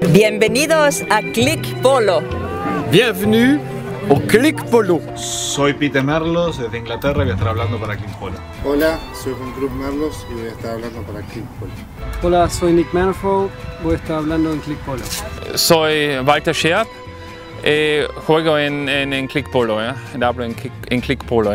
Bienvenidos a Click Polo. Bienvenue au Click Polo. Soy Peter Merlos desde Inglaterra y voy a estar hablando para Click Polo. Hola, soy Juan Cruz Merlos y voy a estar hablando para Click Polo. Hola, soy Nick Manifold, voy a estar hablando en Click Polo. Soy Walter Scherp, juego en Click Polo, hablo en Click Polo.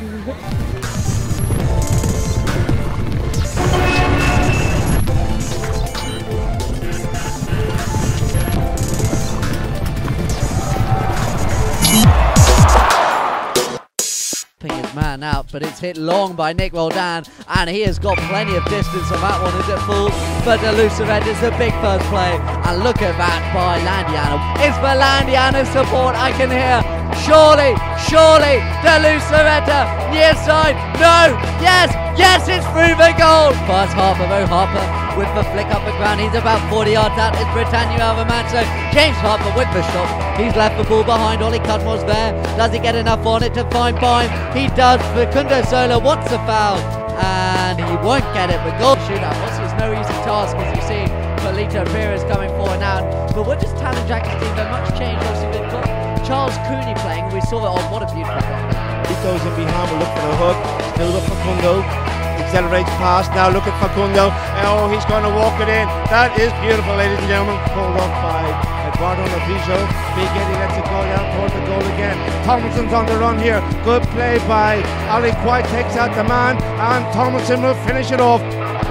His man out, but it's hit long by Nick Roldan, and he has got plenty of distance on that one as it falls. But De Luceret is a big first play, and look at that by Landiano. It's for Landiano's support. I can hear. Surely, De Luceret, near side. No, yes, it's through the goal. Pass Harper, though Harper with the flick up the ground. He's about 40 yards out. It's Britannia over man. So James Harper with the shot. He's left the ball behind. Ollie Cudmore's there. Does he get enough on it to find Bime? He does. Facundo Sola wants a foul, and he won't get it. But goal shootout. Obviously, it's no easy task, as you see. Polito Perez coming forward now. But what does Talon Jack's team? They're much changed. Obviously, they've got Charles Cooney playing. We saw it on. What a beautiful goal. He goes in behind. We'll look for the hook. Still look for Facundo. Accelerates past. Now look at Facundo. Oh, he's going to walk it in. That is beautiful, ladies and gentlemen. Pulled up by Eduardo Novicio. Big Eddie lets it go down towards the goal again. Tomlinson's on the run here. Good play by Ali Quite. Takes out the man, and Tomlinson will finish it off.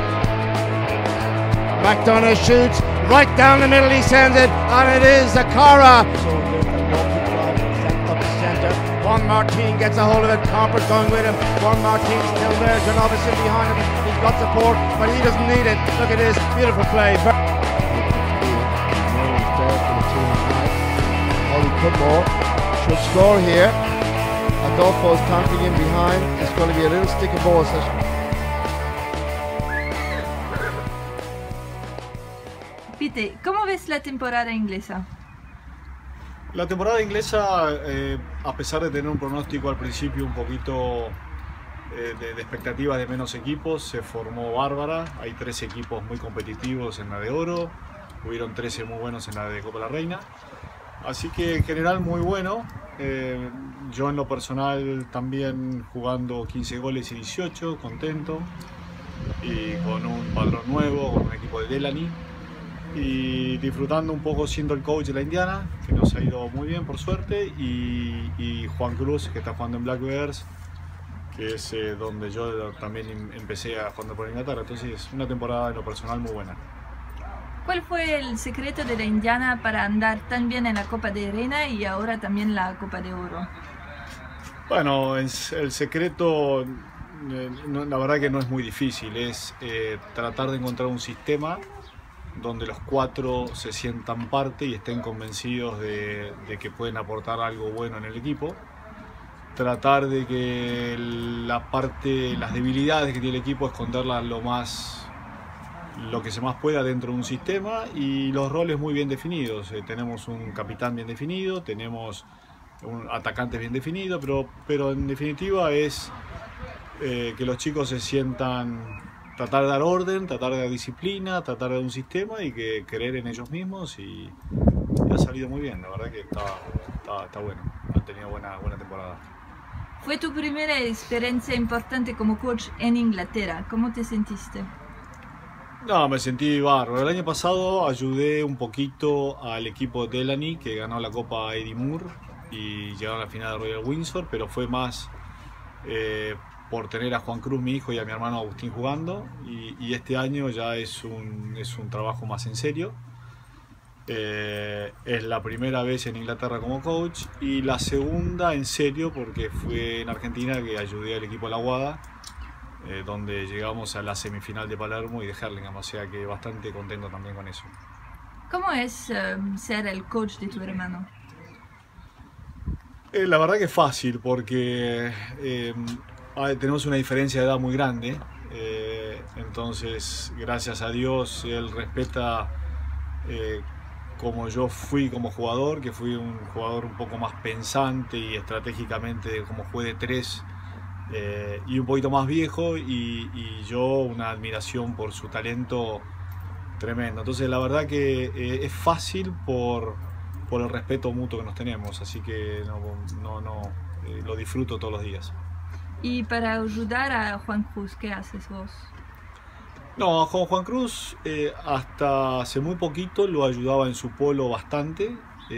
McDonough shoots right down the middle. He sends it, and it is Zakara. Juan Martin gets a hold of it. Comper's going with him. Juan Martin's still there. Janovis in behind him. He's got support, but he doesn't need it. Look at this beautiful play. Ollie Cudmore should score here. Adolfo's counting in behind. It's going to be a little stick of ball session. Pete, ¿cómo ves la temporada inglesa? La temporada inglesa, a pesar de tener un pronóstico al principio un poquito de expectativas de menos equipos, se formó bárbara. Hay 13 equipos muy competitivos en la de oro, hubieron 13 muy buenos en la de Copa de la Reina. Así que en general muy bueno. Yo en lo personal también jugando 15 goles y 18, contento. Y con un patrón nuevo, con un equipo de Delany. Y disfrutando un poco siendo el coach de la Indiana, que nos ha ido muy bien por suerte, y Juan Cruz, que está jugando en Black Bears, que es donde yo también empecé a jugar por Inglaterra. Entonces una temporada en lo personal muy buena. ¿Cuál fue el secreto de la Indiana para andar tan bien en la Copa de Reina y ahora también la Copa de Oro? Bueno, el secreto, la verdad que no es muy difícil, es tratar de encontrar un sistema donde los cuatro se sientan parte y estén convencidos de que pueden aportar algo bueno en el equipo. Tratar de que las debilidades que tiene el equipo, esconderlas lo que se más pueda dentro de un sistema, y los roles muy bien definidos. Tenemos un capitán bien definido, tenemos un atacante bien definido, pero en definitiva es que los chicos se sientan, tratar de dar orden, tratar de dar disciplina, tratar de dar un sistema y que creer en ellos mismos, y ha salido muy bien. La verdad que está bueno, han tenido buena temporada. Fue tu primera experiencia importante como coach en Inglaterra. ¿Cómo te sentiste? No, me sentí bárbaro. El año pasado ayudé un poquito al equipo de Delany, que ganó la Copa Eddie Moore y llegaron a la final de Royal Windsor, pero fue más por tener a Juan Cruz, mi hijo, y a mi hermano Agustín jugando, y este año ya es un trabajo más en serio. Es la primera vez en Inglaterra como coach, y la segunda en serio porque fue en Argentina que ayudé al equipo de la Guada, donde llegamos a la semifinal de Palermo y de Hurlingham, o sea que bastante contento también con eso. ¿Cómo es ser el coach de tu hermano? La verdad que es fácil porque tenemos una diferencia de edad muy grande, entonces gracias a Dios él respeta como yo fui como jugador, que fui un jugador un poco más pensante y estratégicamente como jugué de tres, y un poquito más viejo, y yo una admiración por su talento tremendo. Entonces la verdad que es fácil por el respeto mutuo que nos tenemos, así que lo disfruto todos los días. Y para ayudar a Juan Cruz, ¿qué haces vos? No, con Juan Cruz hasta hace muy poquito lo ayudaba en su polo bastante.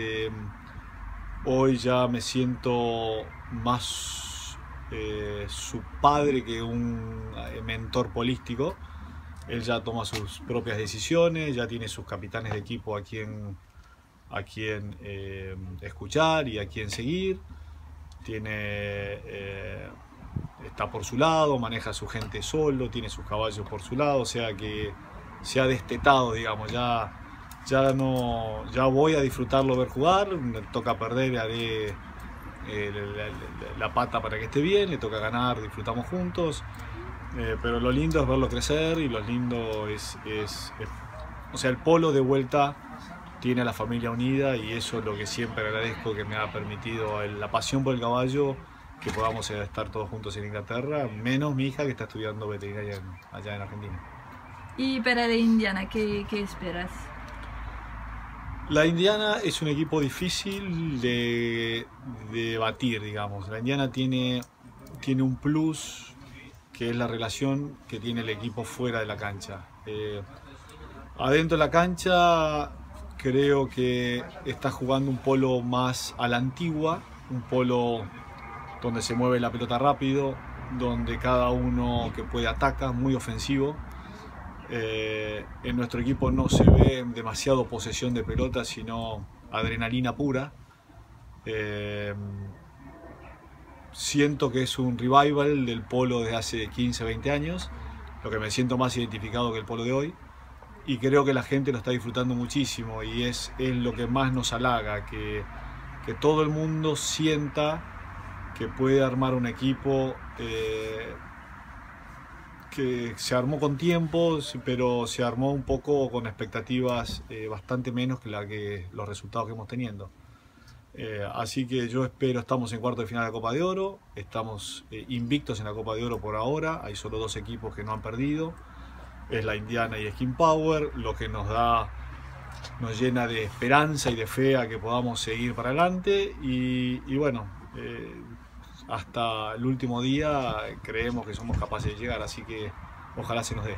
Hoy ya me siento más su padre que un mentor polístico. Él ya toma sus propias decisiones, ya tiene sus capitanes de equipo a quien escuchar y a quien seguir. Está por su lado, maneja a su gente solo, tiene sus caballos por su lado, o sea que se ha destetado, digamos, ya voy a disfrutarlo ver jugar. Me toca perder, haré la pata para que esté bien, le toca ganar, disfrutamos juntos, pero lo lindo es verlo crecer y lo lindo o sea, el polo de vuelta tiene a la familia unida y eso es lo que siempre agradezco, que me ha permitido la pasión por el caballo, que podamos estar todos juntos en Inglaterra, menos mi hija que está estudiando veterinaria allá en Argentina. Y para la Indiana, ¿qué esperas? La Indiana es un equipo difícil de batir, digamos. La Indiana tiene un plus, que es la relación que tiene el equipo fuera de la cancha. Adentro de la cancha creo que está jugando un polo más a la antigua, un polo donde se mueve la pelota rápido, donde cada uno que puede ataca, muy ofensivo. En nuestro equipo no se ve demasiado posesión de pelota, sino adrenalina pura. Siento que es un revival del polo de hace 15, 20 años, lo que me siento más identificado que el polo de hoy. Y creo que la gente lo está disfrutando muchísimo y es lo que más nos halaga, que todo el mundo sienta que puede armar un equipo que se armó con tiempo, pero se armó un poco con expectativas bastante menos que los resultados que hemos tenido. Así que yo espero, estamos en cuarto de final de la Copa de Oro, estamos invictos en la Copa de Oro por ahora, hay solo 2 equipos que no han perdido, es la Indiana y Skin Power, lo que nos llena de esperanza y de fe a que podamos seguir para adelante y bueno, hasta el último día creemos que somos capaces de llegar, así que ojalá se nos dé.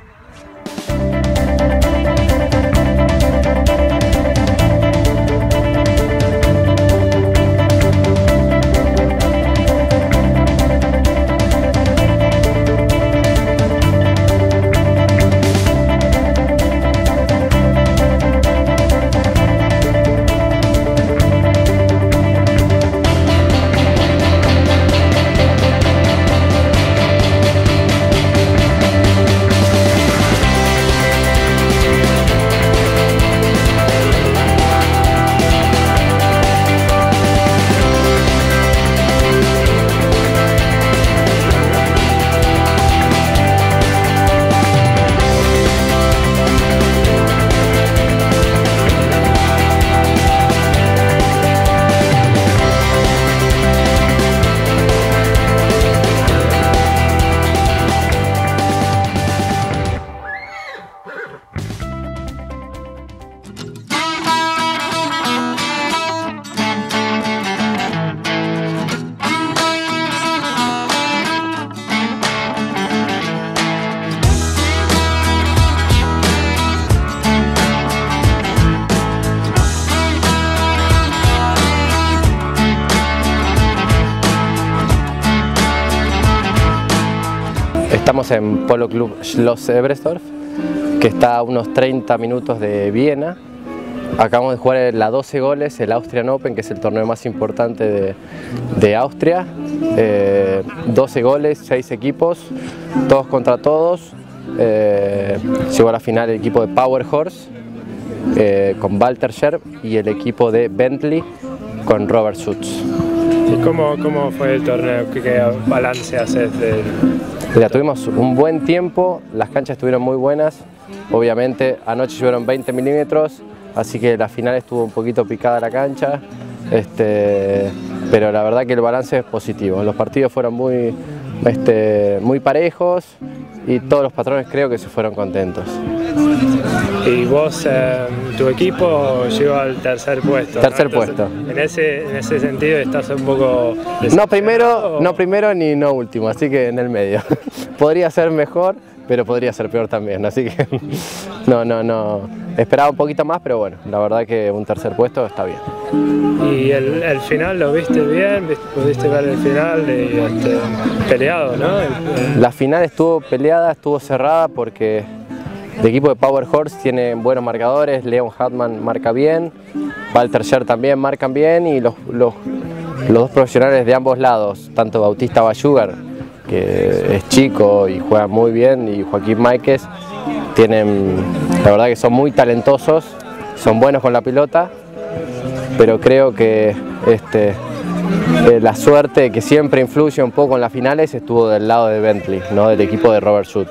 Estamos en Polo Club Schloss Ebersdorf, que está a unos 30 minutos de Viena. Acabamos de jugar la 12 goles, el Austrian Open, que es el torneo más importante de Austria. 12 goles, 6 equipos, todos contra todos. Llegó a la final el equipo de Power Horse con Walter Scherb y el equipo de Bentley con Robert Schutz. ¿Y cómo fue el torneo? ¿Qué balance haces del...? Mira, tuvimos un buen tiempo, las canchas estuvieron muy buenas. Obviamente anoche llovieron 20 milímetros, así que la final estuvo un poquito picada la cancha. Pero la verdad que el balance es positivo. Los partidos fueron muy parejos y todos los patrones creo que se fueron contentos. Y vos, tu equipo llegó al tercer puesto. Tercer ¿no? Entonces, puesto. En ese sentido estás un poco... No primero ni no último, así que en el medio. Podría ser mejor, pero podría ser peor también, así que no. Esperaba un poquito más, pero bueno, la verdad que un tercer puesto está bien. ¿Y el final lo viste bien? ¿Pudiste ver el final peleado, no? La final estuvo peleada, estuvo cerrada porque el equipo de Power Horse tiene buenos marcadores, Leon Hartman marca bien, Walter Scher también marcan bien y los dos profesionales de ambos lados, tanto Bautista Bayugar, que es chico y juega muy bien, y Joaquín Máiquez, la verdad que son muy talentosos, son buenos con la pelota, pero creo que la suerte que siempre influye un poco en las finales estuvo del lado de Bentley, ¿no? Del equipo de Robert Schutz.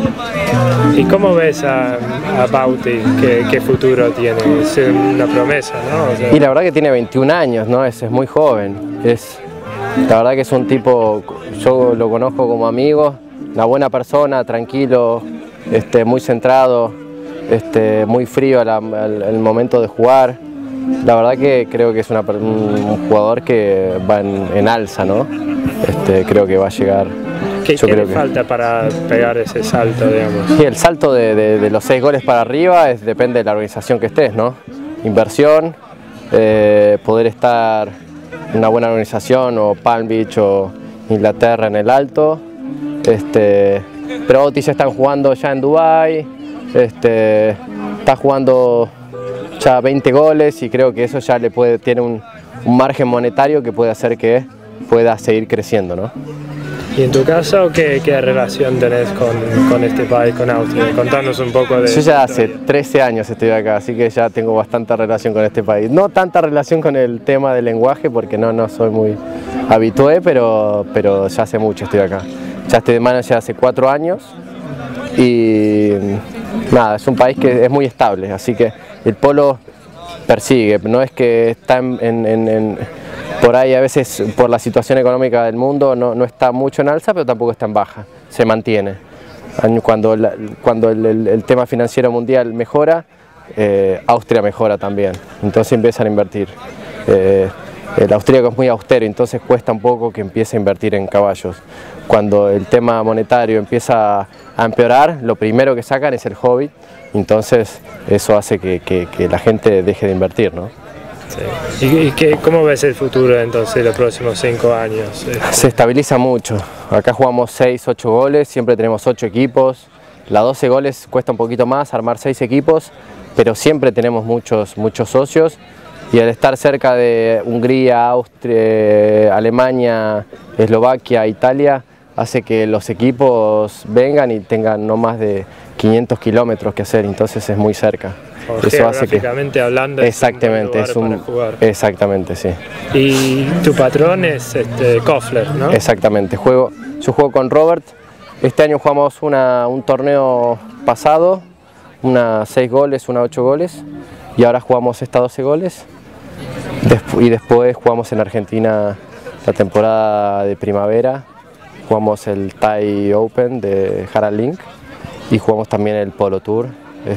¿Y cómo ves a Bauti? ¿Qué futuro tiene? Es una promesa, ¿no? O sea... Y la verdad que tiene 21 años, ¿no? Es muy joven. La verdad que es un tipo, yo lo conozco como amigo, una buena persona, tranquilo, muy centrado, muy frío al momento de jugar. La verdad que creo que es un jugador que va en alza, ¿no? Creo que va a llegar. ¿Qué le falta para pegar ese salto, digamos? Y el salto de los 6 goles para arriba depende de la organización que estés, ¿no? Inversión, poder estar en una buena organización, o Palm Beach o Inglaterra en el alto. Pero Otis ya están jugando ya en Dubái, está jugando ya 20 goles y creo que eso ya tiene un margen monetario que puede hacer que pueda seguir creciendo, ¿no? ¿Y en tu caso qué relación tenés con este país, con Austria? Contanos un poco de... Yo ya hace 13 años estoy acá, así que ya tengo bastante relación con este país. No tanta relación con el tema del lenguaje porque no soy muy habitué, pero ya hace mucho estoy acá. Ya estoy de manager hace 4 años y nada, es un país que es muy estable, así que el polo persigue, no es que está por ahí a veces por la situación económica del mundo no está mucho en alza, pero tampoco está en baja, se mantiene. Cuando el tema financiero mundial mejora, Austria mejora también, entonces empiezan a invertir. El austríaco es muy austero, entonces cuesta un poco que empiece a invertir en caballos. Cuando el tema monetario empieza a empeorar, lo primero que sacan es el hobby, entonces eso hace que la gente deje de invertir, ¿no? Sí. ¿Y cómo ves el futuro entonces los próximos 5 años? Se estabiliza mucho. Acá jugamos 6, 8 goles, siempre tenemos 8 equipos. La 12 goles cuesta un poquito más, armar 6 equipos, pero siempre tenemos muchos socios. Y al estar cerca de Hungría, Austria, Alemania, Eslovaquia, Italia, hace que los equipos vengan y tengan no más de 500 kilómetros que hacer, entonces es muy cerca. Eso hace que, hablando, exactamente, es un lugar para jugar. Exactamente, sí. Y tu patrón es Koffler, ¿no? Exactamente, yo juego con Robert. Este año jugamos un torneo pasado, 6 goles, 8 goles, y ahora jugamos 12 goles. Y después jugamos en Argentina la temporada de primavera, jugamos el Thai Open de Harald Link y jugamos también el Polo Tour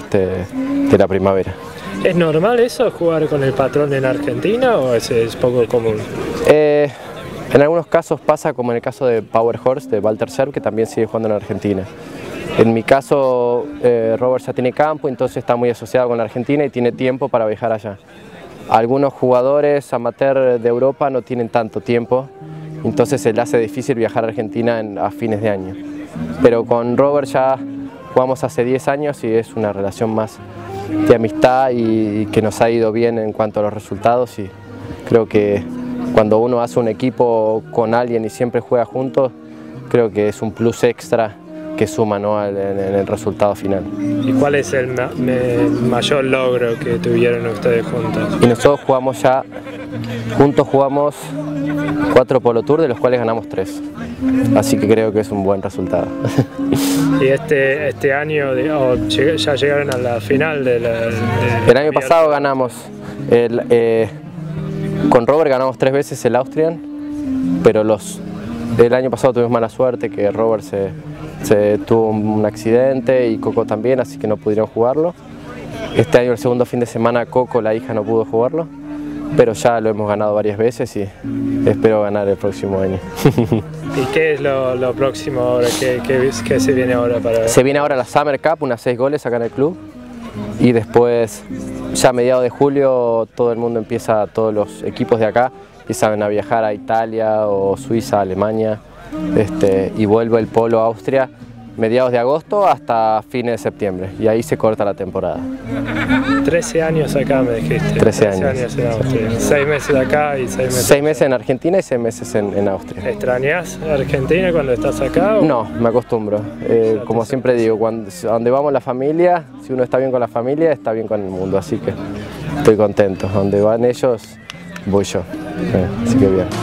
de la primavera. ¿Es normal eso, jugar con el patrón en Argentina, o es poco común? En algunos casos pasa, como en el caso de Power Horse, de Walter Scher, que también sigue jugando en Argentina. En mi caso, Robert ya tiene campo, entonces está muy asociado con la Argentina y tiene tiempo para viajar allá. Algunos jugadores amateur de Europa no tienen tanto tiempo, entonces se le hace difícil viajar a Argentina a fines de año. Pero con Robert ya jugamos hace 10 años y es una relación más de amistad y que nos ha ido bien en cuanto a los resultados, y creo que cuando uno hace un equipo con alguien y siempre juega juntos, creo que es un plus extra que suma, ¿no?, en el resultado final. ¿Y cuál es el mayor logro que tuvieron ustedes juntos? Y nosotros juntos jugamos 4 Polo Tour, de los cuales ganamos 3. Así que creo que es un buen resultado. ¿Y este año ya llegaron a la final el año pasado ganamos, con Robert ganamos 3 veces el Austrian, pero el año pasado tuvimos mala suerte, que Robert se tuvo un accidente y Coco también, así que no pudieron jugarlo. Este año el segundo fin de semana Coco, la hija, no pudo jugarlo, pero ya lo hemos ganado varias veces y espero ganar el próximo año. ¿Y qué es lo próximo ahora? ¿Qué se viene ahora para ver? Se viene ahora la Summer Cup, unas 6 goles acá en el club, y después ya a mediados de julio todo el mundo empieza, todos los equipos de acá empiezan a viajar a Italia o Suiza, Alemania, y vuelve el polo a Austria mediados de agosto hasta fines de septiembre, y ahí se corta la temporada. 13 años acá me dijiste. 13 años. En Austria. 6 meses acá y 6 meses. 6 meses en Argentina y 6 meses en Austria. ¿Extrañas Argentina cuando estás acá? ¿O? No, me acostumbro. Como siempre digo, donde vamos la familia, si uno está bien con la familia, está bien con el mundo, así que estoy contento. Donde van ellos, voy yo. Así que bien.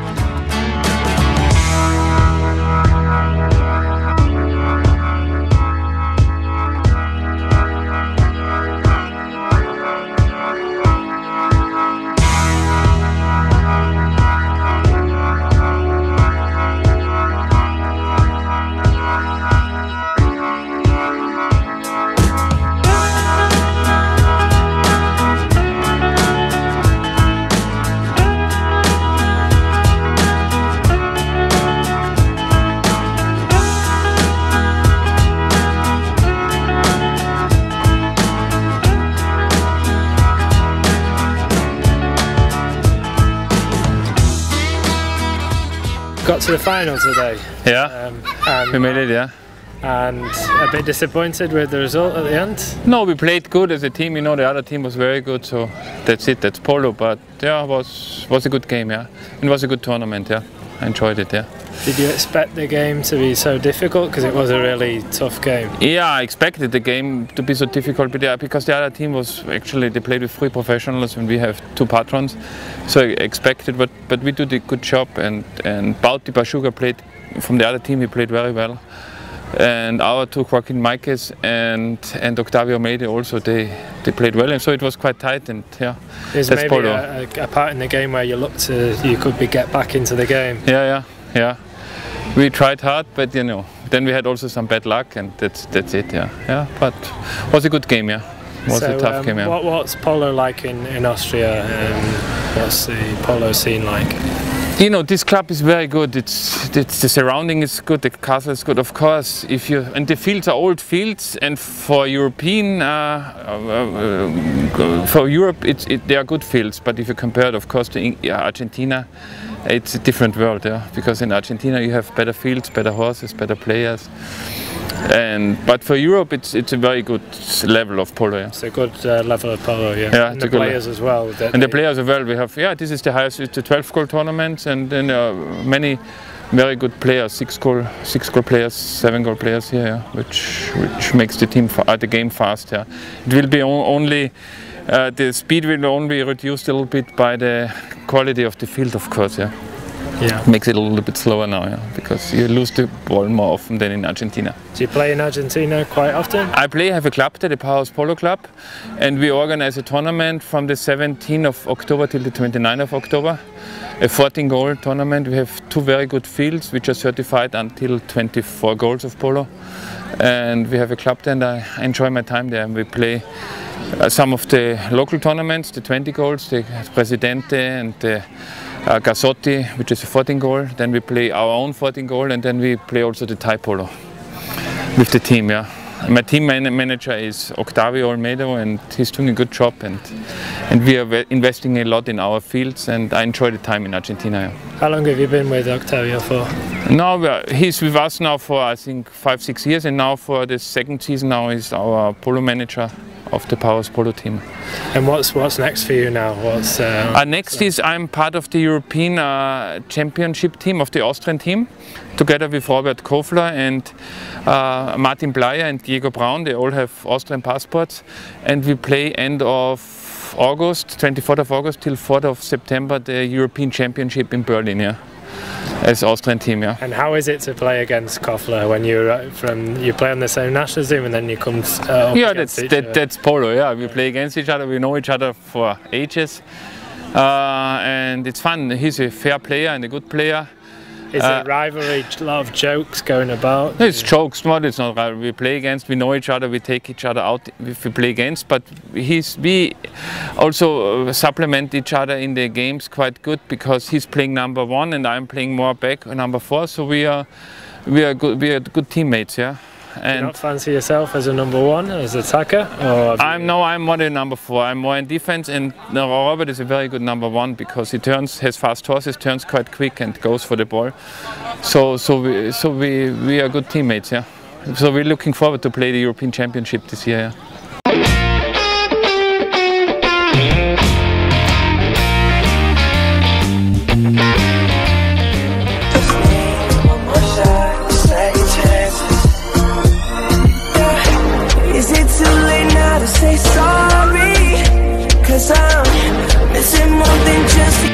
Got to the final today. Yeah, we made it, yeah. And a bit disappointed with the result at the end? No, we played good as a team, you know, the other team was very good, so that's it, that's polo, but yeah, it was a good game, yeah. It was a good tournament, yeah. I enjoyed it, yeah. Did you expect the game to be so difficult? Because it was a really tough game. Yeah, I expected the game to be so difficult, but yeah, because the other team was actually, they played with 3 professionals and we have 2 patrons. So I expected, but we did a good job, and Bauti Bashuga played, from the other team, he played very well. And our 2, Joaquin Maikes and Octavio Meide also, they played well, and so it was quite tight, and yeah. There's that's maybe polo. A part in the game where you could get back into the game. Yeah. We tried hard, but you know, then we had also some bad luck, and that's it, yeah. Yeah, but it was a good game, yeah. It was a tough game, yeah. What's polo like in Austria? What's the polo scene like? You know, this club is very good. It's the surrounding is good. The castle is good, of course. And the fields are old fields, and for European, for Europe, they are good fields. But if you compare it, of course, to Argentina, it's a different world, yeah. Because in Argentina you have better fields, better horses, better players. But for Europe, it's a very good level of polo. Yeah. It's a good level of polo, yeah. Yeah, and the players as well. And the players as well. We have, yeah, this is the highest. It's a 12-goal tournament, and then many very good players, 6-goal players, 7-goal players here, yeah, which makes the game fast. Yeah. It will be only the speed will only be reduced a little bit by the quality of the field, of course. Yeah. Yeah. It makes it a little bit slower now, yeah, because you lose the ball more often than in Argentina. Do you play in Argentina quite often? I have a club there, the Powerhouse Polo Club, and we organize a tournament from the 17th of October till the 29th of October. A 14-goal tournament. We have 2 very good fields which are certified until 24 goals of polo. And we have a club there, and I enjoy my time there. And we play some of the local tournaments, the 20 goals, the Presidente and the Gasotti, which is a 14-goal. Then we play our own 14-goal, and then we play also the Thai polo with the team. Yeah, my team manager is Octavio Olmedo, and he's doing a good job. And we are investing a lot in our fields, and I enjoy the time in Argentina. Yeah. How long have you been with Octavio for? Now he's with us now for I think 5-6 years, and now for the 2nd season now he's our polo manager of the Powerhouse Polo team. And what's next for you now? Next is I'm part of the European Championship team of the Austrian team, together with Robert Kofler and Martin Bleier and Diego Braun. They all have Austrian passports, and we play end of August, 24th of August till 4th of September, the European Championship in Berlin. Yeah. As Austrian team, yeah. And how is it to play against Kofler when you play on the same national team and then you come up against each other? That's polo, yeah. We play against each other, we know each other for ages, and it's fun. He's a fair player and a good player. Is it rivalry, a lot of jokes going about? It's jokes, it's not rivalry. We play against, we know each other, we take each other out if we play against, but we also supplement each other in the games quite good, because he's playing number 1 and I'm playing more back number 4, so we are good teammates, yeah. Do you not fancy yourself as a number 1, as attacker? Or I'm more the number 4. I'm more in defense, and Robert is a very good number 1 because he has fast horses, turns quite quick and goes for the ball. So we are good teammates, yeah. So we're looking forward to play the European Championship this year. Yeah. Say sorry, 'cause I'm missing more than just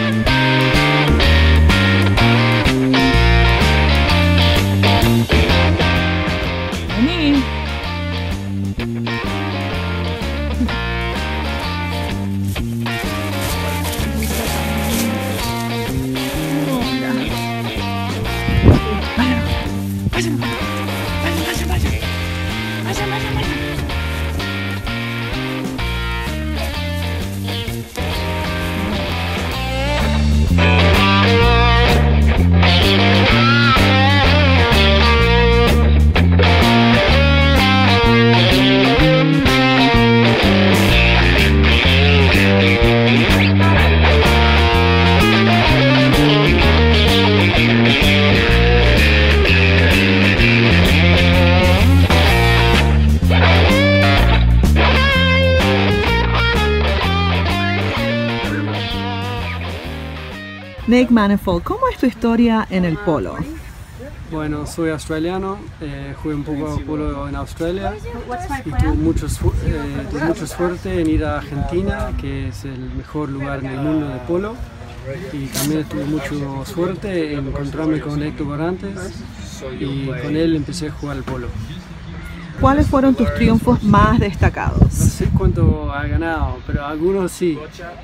Nick Manifold, ¿cómo es tu historia en el polo? Bueno, soy australiano, jugué un poco de polo en Australia y tuve mucha suerte en ir a Argentina, que es el mejor lugar en el mundo de polo, y también tuve mucha suerte en encontrarme con Héctor Barrantes y con él empecé a jugar al polo. ¿Cuáles fueron tus triunfos más destacados? No sé cuánto ha ganado, pero algunos sí.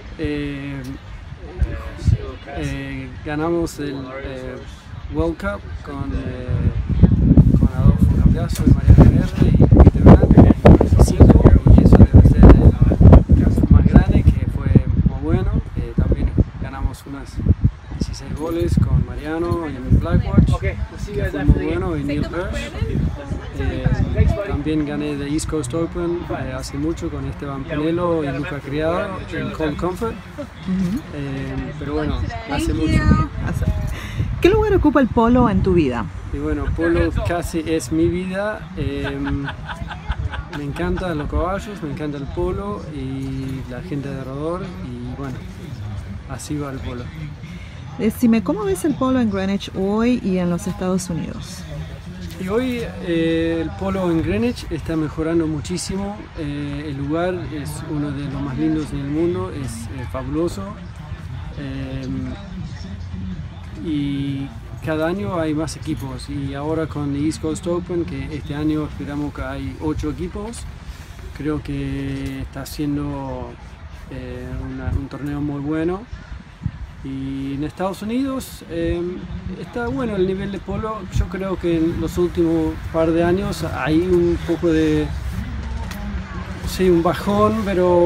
Ganamos el World Cup con Adolfo Cambiaso y Mariano Guerra y Peter Brandt, y eso debe ser el campo más grande, que fue muy bueno. También ganamos unas 16 goles con Mariano en Blackwatch, que fue muy bueno, y Neil Hirsch. También gané de East Coast Open hace mucho con Esteban Pinelo y Luca Criado en Cold Comfort. Pero bueno, hace mucho. ¿Qué lugar ocupa el polo en tu vida? Y bueno, polo casi es mi vida. Me encantan los caballos, me encanta el polo y la gente alrededor, y bueno, así va el polo. Decime, ¿cómo ves el polo en Greenwich hoy y en los Estados Unidos? Y hoy el polo en Greenwich está mejorando muchísimo. El lugar es uno de los más lindos en el mundo, es fabuloso. Y cada año hay más equipos, y ahora con el East Coast Open, que este año esperamos que hay 8 equipos, creo que está siendo un torneo muy bueno. Y en Estados Unidos está bueno el nivel de polo. Yo creo que en los últimos par de años hay un poco de, sí, un bajón, pero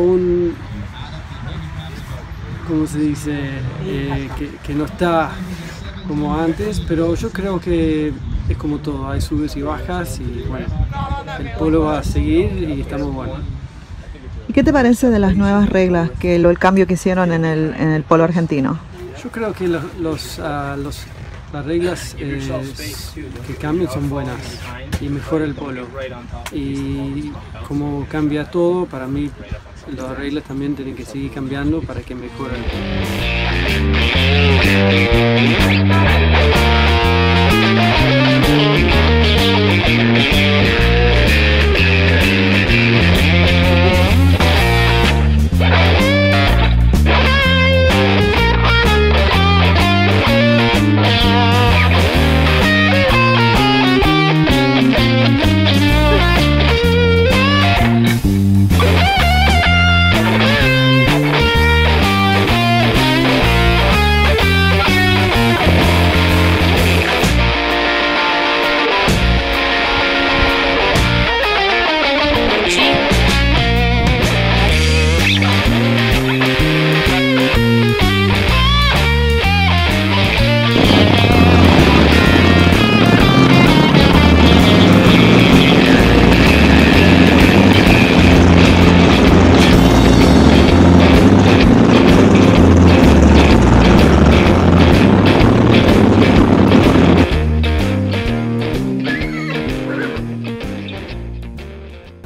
¿cómo se dice? Que no está como antes, pero yo creo que es como todo, hay subes y bajas, y bueno, el polo va a seguir y está muy bueno. ¿Y qué te parece de las nuevas reglas, el cambio que hicieron en el polo argentino? Yo creo que las reglas que cambian son buenas y mejora el polo. Y como cambia todo, para mí las reglas también tienen que seguir cambiando para que mejore el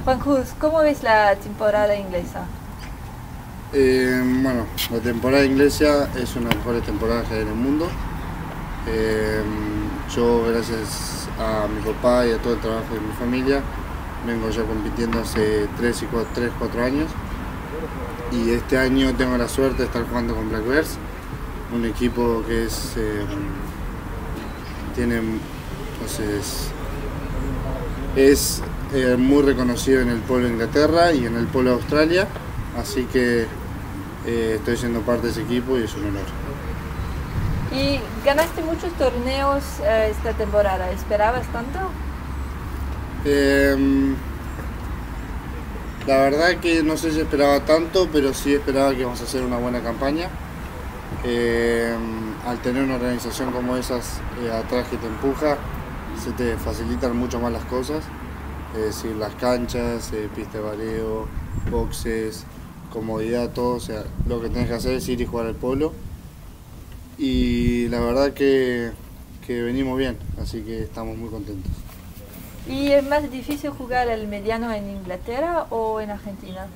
Juan Cruz, ¿cómo ves la temporada inglesa? Bueno, la temporada inglesa es una de las mejores temporadas que hay en el mundo. Yo, gracias a mi papá y a todo el trabajo de mi familia, vengo ya compitiendo hace 3-4 años. Y este año tengo la suerte de estar jugando con Black Bears, un equipo que es muy reconocido en el polo de Inglaterra y en el polo de Australia, así que estoy siendo parte de ese equipo y es un honor. Y ganaste muchos torneos esta temporada, ¿esperabas tanto? La verdad que no sé si esperaba tanto, pero sí esperaba que íbamos a hacer una buena campaña. Al tener una organización como esas atrás que te empuja, se te facilitan mucho más las cosas. Es decir, las canchas, pista de baleo, boxes, comodidad, todo. O sea, lo que tienes que hacer es ir y jugar al polo. Y la verdad que venimos bien, así que estamos muy contentos. ¿Y es más difícil jugar el mediano en Inglaterra o en Argentina?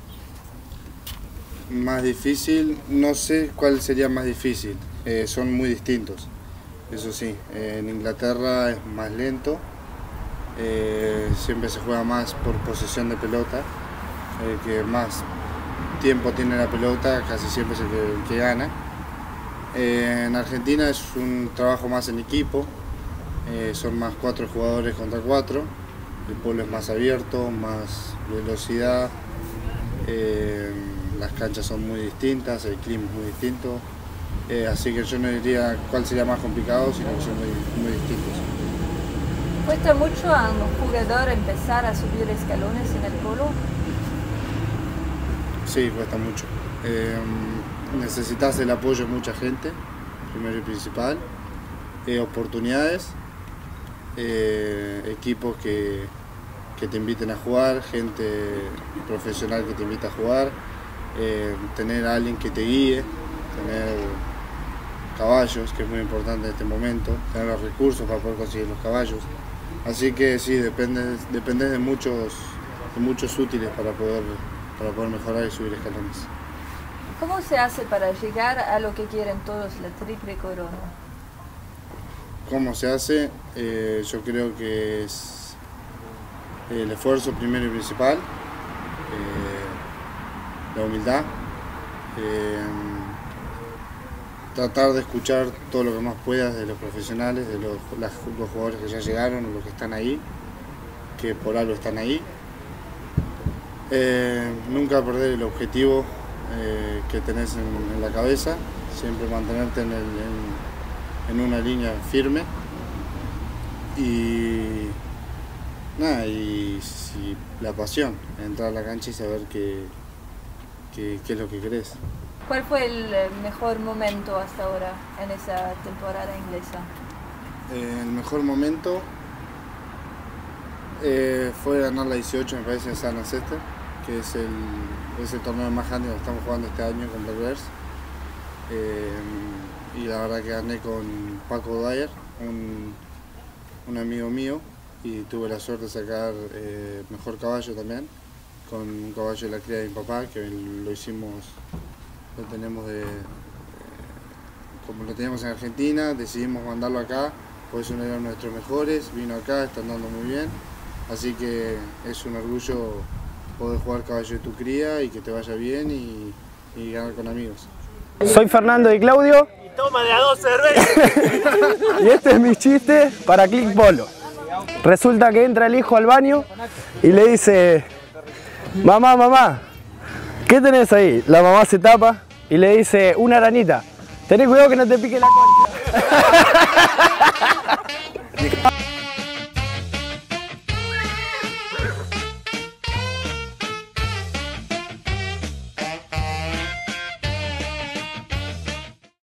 Más difícil, no sé cuál sería más difícil, son muy distintos, eso sí. En Inglaterra es más lento, siempre se juega más por posesión de pelota, el que más tiempo tiene la pelota casi siempre es el que gana. En Argentina es un trabajo más en equipo. Son más 4 jugadores contra 4, el polo es más abierto, más velocidad, las canchas son muy distintas, el clima es muy distinto, así que yo no diría cuál sería más complicado, sino que son muy distintos. ¿Cuesta mucho a un jugador empezar a subir escalones en el polo? Sí, cuesta mucho. Necesitas el apoyo de mucha gente, primero y principal, oportunidades. Equipos que te inviten a jugar, gente profesional que te invita a jugar, tener a alguien que te guíe, tener caballos, que es muy importante en este momento, tener los recursos para poder conseguir los caballos. Así que sí, depende de muchos útiles para poder mejorar y subir escalones. ¿Cómo se hace para llegar a lo que quieren todos, la triple corona? ¿Cómo se hace? Yo creo que es el esfuerzo primero y principal, la humildad, tratar de escuchar todo lo que más puedas de los profesionales, de los jugadores que ya llegaron o los que están ahí, que por algo están ahí. Nunca perder el objetivo que tenés en la cabeza, siempre mantenerte en una línea firme y nada, y la pasión, entrar a la cancha y saber qué es lo que querés. ¿Cuál fue el mejor momento hasta ahora en esa temporada inglesa? El mejor momento fue ganar la 18, me parece, en San Ancestor, que es el torneo más grande que estamos jugando este año con Black Bears. Y la verdad que gané con Paco Dyer, un amigo mío, y tuve la suerte de sacar mejor caballo también, con un caballo de la cría de mi papá, que lo tenemos como lo teníamos en Argentina, decidimos mandarlo acá, pues uno de nuestros mejores, vino acá, está andando muy bien, así que es un orgullo poder jugar caballo de tu cría y que te vaya bien y ganar con amigos. Soy Fernando y Claudio. Y toma de a 2 cervezas. Y este es mi chiste para Click Polo. Resulta que entra el hijo al baño y le dice: mamá, mamá, ¿qué tenés ahí? La mamá se tapa y le dice: una aranita. Tenés cuidado que no te pique la concha.